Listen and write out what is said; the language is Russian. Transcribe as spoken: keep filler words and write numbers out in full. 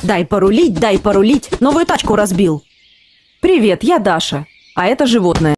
Дай порулить, дай порулить. Новую тачку разбил. Привет, я Даша. А это животное.